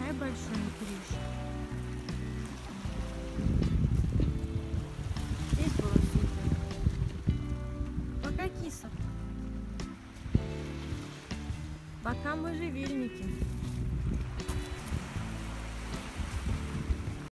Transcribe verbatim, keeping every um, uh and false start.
такая большая крыша. Здесь было супер. Пока, киса. Пока, можжевельники.